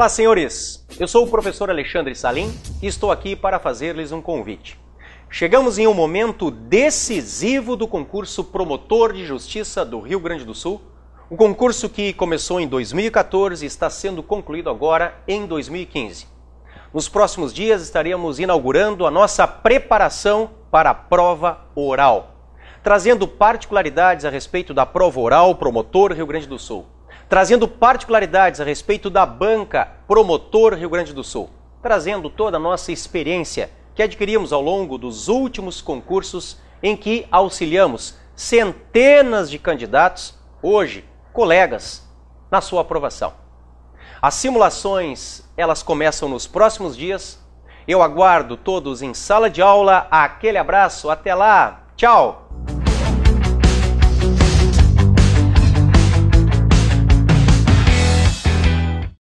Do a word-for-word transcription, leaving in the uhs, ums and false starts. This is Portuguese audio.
Olá, senhores! Eu sou o professor Alexandre Salim e estou aqui para fazer-lhes um convite. Chegamos em um momento decisivo do concurso Promotor de Justiça do Rio Grande do Sul, um concurso que começou em dois mil e quatorze e está sendo concluído agora em dois mil e quinze. Nos próximos dias estaremos inaugurando a nossa preparação para a prova oral, trazendo particularidades a respeito da prova oral Promotor Rio Grande do Sul, trazendo particularidades a respeito da banca Promotor Rio Grande do Sul, trazendo toda a nossa experiência que adquirimos ao longo dos últimos concursos em que auxiliamos centenas de candidatos, hoje colegas, na sua aprovação. As simulações, elas começam nos próximos dias. Eu aguardo todos em sala de aula. Aquele abraço, até lá, tchau!